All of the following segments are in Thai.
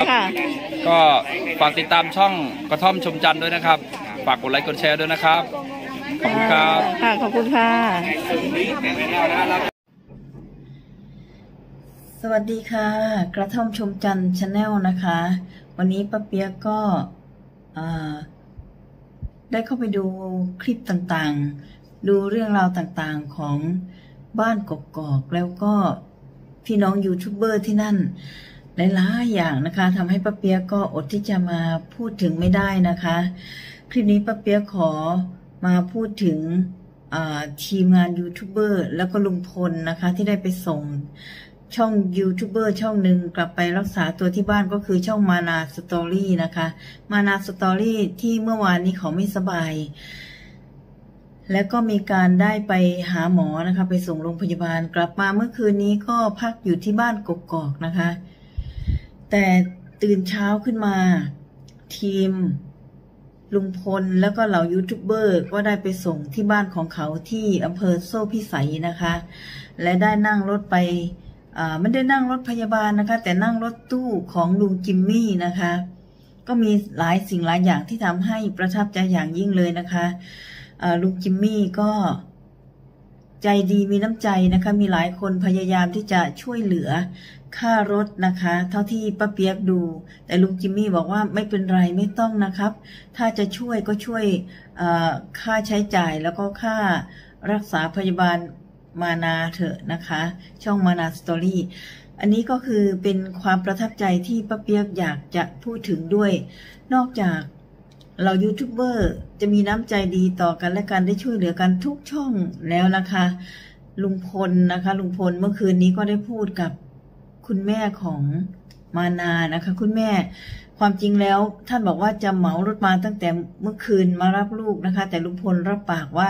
ค่ะก็ฝากติดตามช่องกระท่อมชมจันทร์ด้วยนะครับฝากกดไลค์กดแชร์ด้วยนะครับขอบคุณครับค่ะขอบคุณค่ะสวัสดีค่ะกระท่อมชมจันทร์ชาแนลนะคะวันนี้ป้าเปียกก็ได้เข้าไปดูคลิปต่างๆดูเรื่องราวต่างๆของบ้านกกอกแล้วก็พี่น้องยูทูบเบอร์ที่นั่นหลายๆอย่างนะคะทำให้ป้าเปียกก็อดที่จะมาพูดถึงไม่ได้นะคะคลิปนี้ป้าเปียกขอมาพูดถึงทีมงานยูทูบเบอร์แล้วก็ลุงพลนะคะที่ได้ไปส่งช่องยูทูบเบอร์ช่องหนึ่งกลับไปรักษาตัวที่บ้านก็คือช่องมานาสตอรี่นะคะมานาสตอรี่ที่เมื่อวานนี้เขาไม่สบายแล้วก็มีการได้ไปหาหมอนะคะไปส่งโรงพยาบาลกลับมาเมื่อคืนนี้ก็พักอยู่ที่บ้านกกอกนะคะแต่ตื่นเช้าขึ้นมาทีมลุงพลแล้วก็เหล่ายูทูบเบอร์ก็ได้ไปส่งที่บ้านของเขาที่อำเภอโซ่พิสัยนะคะและได้นั่งรถไปไม่ได้นั่งรถพยาบาลนะคะแต่นั่งรถตู้ของลุงจิมมี่นะคะก็มีหลายสิ่งหลายอย่างที่ทำให้ประทับใจอย่างยิ่งเลยนะคะลุงจิมมี่ก็ใจดีมีน้ำใจนะคะมีหลายคนพยายามที่จะช่วยเหลือค่ารถนะคะเท่าที่ป้าเปียกดูแต่ลุงจิมมี่บอกว่าไม่เป็นไรไม่ต้องนะครับถ้าจะช่วยก็ช่วยค่าใช้จ่ายแล้วก็ค่ารักษาพยาบาลมานาเถอะนะคะช่องมานาสตอรี่อันนี้ก็คือเป็นความประทับใจที่ป้าเปียกอยากจะพูดถึงด้วยนอกจากเรายูทูบเบอร์จะมีน้ำใจดีต่อกันและกันได้ช่วยเหลือกันทุกช่องแล้วนะคะลุงพลนะคะลุงพลเมื่อคืนนี้ก็ได้พูดกับคุณแม่ของมานานะคะคุณแม่ความจริงแล้วท่านบอกว่าจะเหมารถมาตั้งแต่เมื่อคืนมารับลูกนะคะแต่ลุงพลรับปากว่า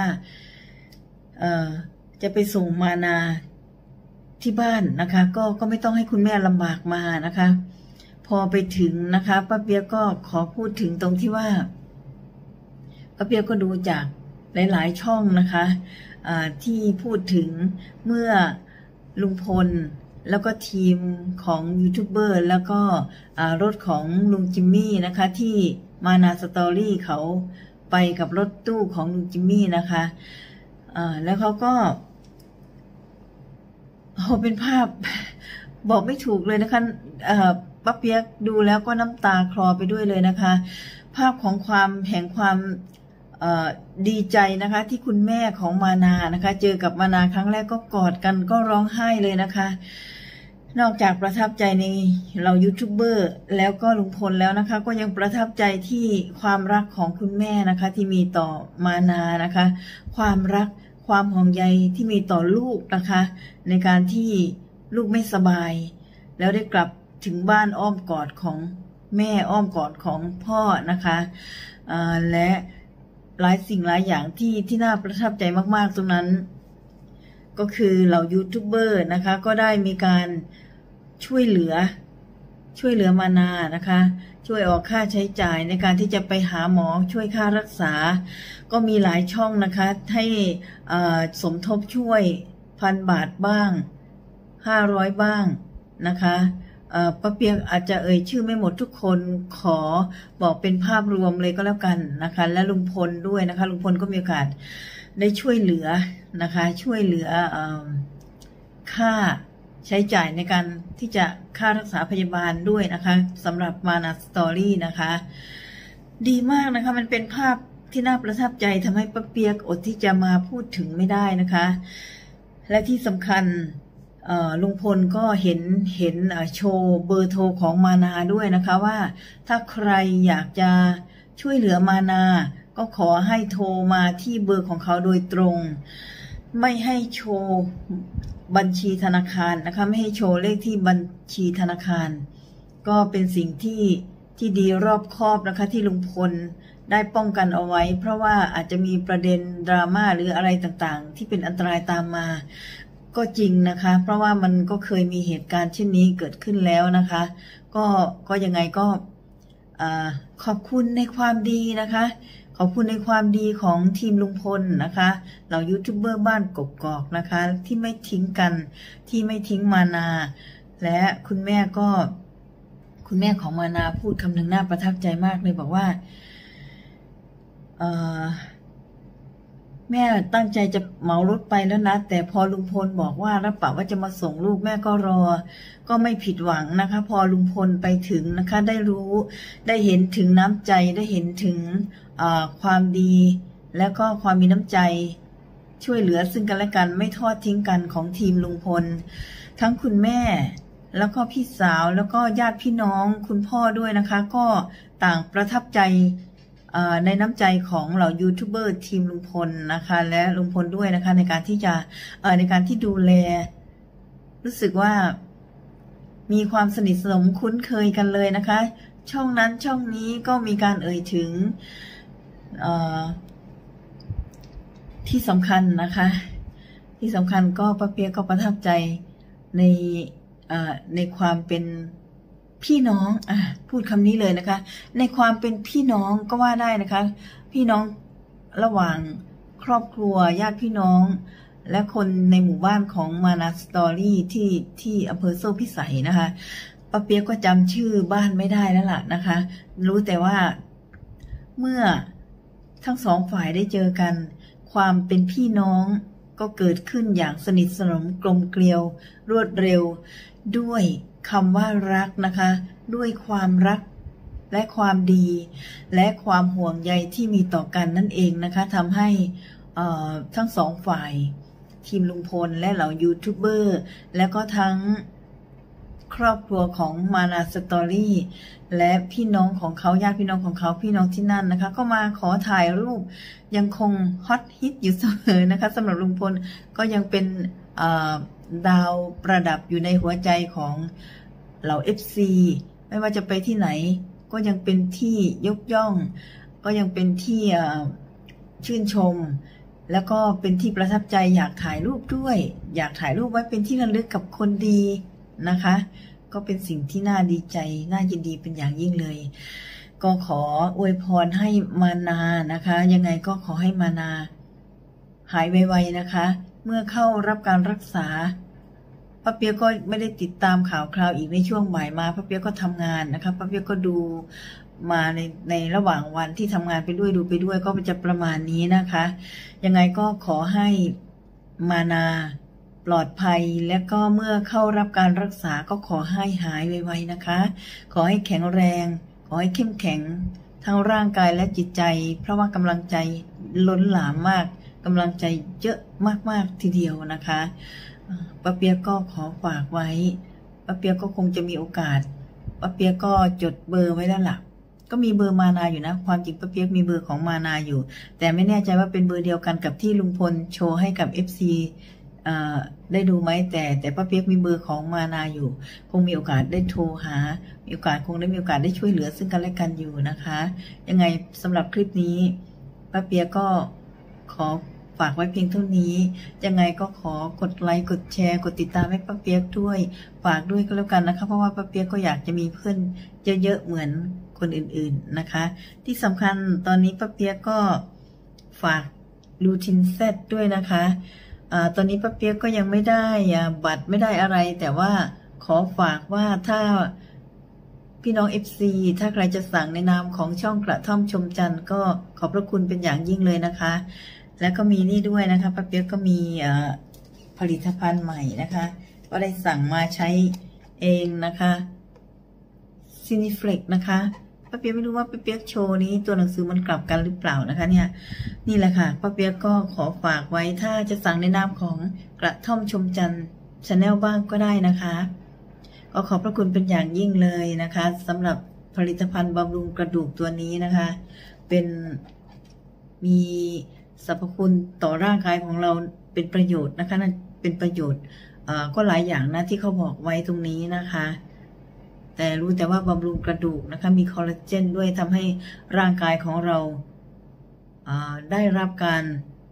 จะไปส่งมานาที่บ้านนะคะก็ไม่ต้องให้คุณแม่ลำบากมานะคะพอไปถึงนะคะป้าเปียกก็ขอพูดถึงตรงที่ว่าป้าเปียกก็ดูจากหลายๆช่องนะคะที่พูดถึงเมื่อลุงพลแล้วก็ทีมของยูทูบเบอร์แล้วก็รถของลุงจิมมี่นะคะที่มานาสตอรี่เขาไปกับรถตู้ของลุงจิมมี่นะคะแล้วเขาก็เป็นภาพบอกไม่ถูกเลยนะคะป้าเปียกดูแล้วก็น้ำตาคลอไปด้วยเลยนะคะภาพของแห่งความดีใจนะคะที่คุณแม่ของมานานะคะเจอกับมานาครั้งแรกก็กอดกันก็ร้องไห้เลยนะคะนอกจากประทับใจในเรายูทูบเบอร์แล้วก็ลุงพลแล้วนะคะก็ยังประทับใจที่ความรักของคุณแม่นะคะที่มีต่อมานานะคะความรักความห่วงใยที่มีต่อลูกนะคะในการที่ลูกไม่สบายแล้วได้กลับถึงบ้านอ้อมกอดของแม่อ้อมกอดของพ่อนะคะและหลายสิ่งหลายอย่างที่น่าประทับใจมากๆตรงนั้นก็คือเหล่ายูทูบเบอร์นะคะก็ได้มีการช่วยเหลือมานานะคะช่วยออกค่าใช้จ่ายในการที่จะไปหาหมอช่วยค่ารักษาก็มีหลายช่องนะคะให้สมทบช่วย1,000 บาทบ้าง500บ้างนะคะป้าเปียกอาจจะชื่อไม่หมดทุกคนขอบอกเป็นภาพรวมเลยก็แล้วกันนะคะและลุงพลด้วยนะคะลุงพลก็มีโอกาสได้ช่วยเหลือนะคะช่วยเหลือค่าใช้จ่ายในการที่จะค่ารักษาพยาบาลด้วยนะคะสำหรับมานาสตอรี่นะคะดีมากนะคะมันเป็นภาพที่น่าประทับใจทำให้ป้าเปียกอดที่จะมาพูดถึงไม่ได้นะคะและที่สำคัญลุงพลก็เห็นโชว์เบอร์โทรของมานาด้วยนะคะว่าถ้าใครอยากจะช่วยเหลือมานาก็ขอให้โทรมาที่เบอร์ของเขาโดยตรงไม่ให้โชว์บัญชีธนาคารนะคะไม่ให้โชว์เลขที่บัญชีธนาคารก็เป็นสิ่งที่ดีรอบคอบนะคะที่ลุงพลได้ป้องกันเอาไว้เพราะว่าอาจจะมีประเด็นดราม่าหรืออะไรต่างๆที่เป็นอันตรายตามมาก็จริงนะคะเพราะว่ามันก็เคยมีเหตุการณ์เช่นนี้เกิดขึ้นแล้วนะคะก็ยังไงก็ขอบคุณในความดีนะคะขอบคุณในความดีของทีมลุงพลนะคะเหล่ายูทูบเบอร์บ้านกกอกนะคะที่ไม่ทิ้งกันที่ไม่ทิ้งมานาและคุณแม่คุณแม่ของมานาพูดคำหนึ่งน่าประทับใจมากเลยบอกว่าแม่ตั้งใจจะเหมารถไปแล้วนะแต่พอลุงพลบอกว่ารับปากว่าจะมาส่งลูกแม่ก็รอก็ไม่ผิดหวังนะคะพอลุงพลไปถึงนะคะได้รู้ได้เห็นถึงน้ำใจได้เห็นถึงความดีแล้วก็ความมีน้ำใจช่วยเหลือซึ่งกันและกันไม่ทอดทิ้งกันของทีมลุงพลทั้งคุณแม่แล้วก็พี่สาวแล้วก็ญาติพี่น้องคุณพ่อด้วยนะคะก็ต่างประทับใจในน้ำใจของเหล่ายูทูบเบอร์ทีมลุงพลนะคะและลุงพลด้วยนะคะในการที่ดูแลรู้สึกว่ามีความสนิทสนมคุ้นเคยกันเลยนะคะช่องนั้นช่องนี้ก็มีการเอ่ยถึงที่สำคัญนะคะที่สำคัญก็ป้าเปียกก็ประทับใจในความเป็นพี่น้องพูดคำนี้เลยนะคะในความเป็นพี่น้องก็ว่าได้นะคะพี่น้องระหว่างครอบครัวญาติพี่น้องและคนในหมู่บ้านของมานาสตอรี่ที่อำเภอโซ่พิสัยนะคะป้าเปียกก็จำชื่อบ้านไม่ได้แล้วล่ะนะคะรู้แต่ว่าเมื่อทั้งสองฝ่ายได้เจอกันความเป็นพี่น้องก็เกิดขึ้นอย่างสนิทสนมกลมเกลียวรวดเร็วด้วยคำว่ารักนะคะด้วยความรักและความดีและความห่วงใยที่มีต่อกันนั่นเองนะคะทำให้ทั้งสองฝ่ายทีมลุงพลและเหล่ายูทูบเบอร์แล้วก็ทั้งครอบครัวของมานาสตอรี่และพี่น้องของเขาญาติพี่น้องของเขาพี่น้องที่นั่นนะคะก็มาขอถ่ายรูปยังคงฮอตฮิตอยู่เสมอนะคะสำหรับลุงพลก็ยังเป็นดาวประดับอยู่ในหัวใจของเหล่า FC ไม่ว่าจะไปที่ไหนก็ยังเป็นที่ยกย่องก็ยังเป็นที่ชื่นชมแล้วก็เป็นที่ประทับใจอยากถ่ายรูปด้วยอยากถ่ายรูปไว้เป็นที่ระลึกกับคนดีนะคะก็เป็นสิ่งที่น่าดีใจน่ายินดีเป็นอย่างยิ่งเลยก็ขออวยพรให้มานานะคะยังไงก็ขอให้มานาหายไวๆนะคะเมื่อเข้ารับการรักษาป้าเปียกก็ไม่ได้ติดตามข่าวคราวอีกในช่วงบ่ายมาป้าเปียกก็ทำงานนะคะป้าเปียกก็ดูมาในระหว่างวันที่ทำงานไปด้วยดูไปด้วยก็จะประมาณนี้นะคะยังไงก็ขอให้มานาปลอดภัยและก็เมื่อเข้ารับการรักษาก็ขอให้หายไวๆนะคะขอให้แข็งแรงขอให้เข้มแข็งทั้งร่างกายและจิตใจเพราะว่ากำลังใจล้นหลามมากกำลังใจเยอะมากๆทีเดียวนะคะป้าเปียกก็ขอฝากไว้ป้าเปียกก็คงจะมีโอกาสป้าเปียกก็จดเบอร์ไว้แล้วล่ะก็มีเบอร์มานาอยู่นะความจริงป้าเปียกมีเบอร์ของมานาอยู่แต่ไม่แน่ใจว่าเป็นเบอร์เดียวกันกับที่ลุงพลโชว์ให้กับ FCได้ดูไหมแต่ป้าเปียกมีเบอร์ของมานาอยู่คงมีโอกาสได้โทรหามีโอกาสได้ช่วยเหลือซึ่งกันและกันอยู่นะคะยังไงสำหรับคลิปนี้ป้าเปียกก็ขอฝากไว้เพียงเท่านี้ยังไงก็ขอกดไลค์กดแชร์กดติดตามให้ป้าเปียกด้วยฝากด้วยก็แล้วกันนะคะเพราะว่าป้าเปียกก็อยากจะมีเพื่อนเยอะๆเหมือนคนอื่นๆนะคะที่สำคัญตอนนี้ป้าเปียกก็ฝากลูทินเซตด้วยนะคะตอนนี้ป้าเปียกก็ยังไม่ได้บัตรไม่ได้อะไรแต่ว่าขอฝากว่าถ้าพี่น้อง FC ถ้าใครจะสั่งในนามของช่องกระท่อมชมจันทร์ก็ขอบพระคุณเป็นอย่างยิ่งเลยนะคะแล้วก็มีนี่ด้วยนะคะป้าเปียกก็มีผลิตภัณฑ์ใหม่นะคะก็ได้สั่งมาใช้เองนะคะซินิเฟล็กนะคะป้าเปียกไม่รู้ว่าป้าเปียกโชว์นี้ตัวหนังสือมันกลับกันหรือเปล่านะคะเนี่ยนี่แหละค่ะป้าเปียกก็ขอฝากไว้ถ้าจะสั่งในนามของกระท่อมชมจันทร์ชาแนลบ้างก็ได้นะคะก็ขอบพระคุณเป็นอย่างยิ่งเลยนะคะสำหรับผลิตภัณฑ์บำรุงกระดูกตัวนี้นะคะมีสรรพคุณต่อร่างกายของเราเป็นประโยชน์นะคะนั่นเป็นประโยชน์ก็หลายอย่างนะที่เขาบอกไว้ตรงนี้นะคะแต่รู้แต่ว่าบำรุงกระดูกนะคะมีคอลลาเจนด้วยทำให้ร่างกายของเราได้รับการ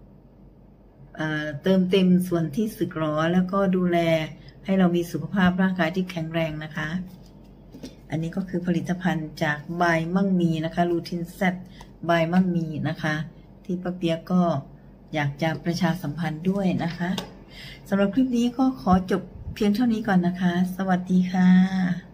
เติมเต็มส่วนที่สึกหรอแล้วก็ดูแลให้เรามีสุขภาพร่างกายที่แข็งแรงนะคะอันนี้ก็คือผลิตภัณฑ์จากบายมั่งมีนะคะลูทินเซตบายมั่งมีนะคะที่ป้าเปียกก็อยากจะประชาสัมพันธ์ด้วยนะคะสำหรับคลิปนี้ก็ขอจบเพียงเท่านี้ก่อนนะคะสวัสดีค่ะ